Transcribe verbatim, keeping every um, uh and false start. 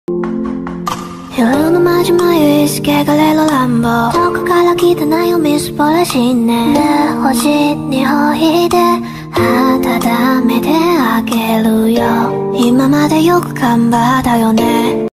夜のまじまゆいすけがれる乱暴遠くから来たなよみすぼらしいねで星にほいで温めてあげるよ今までよく頑張ったよね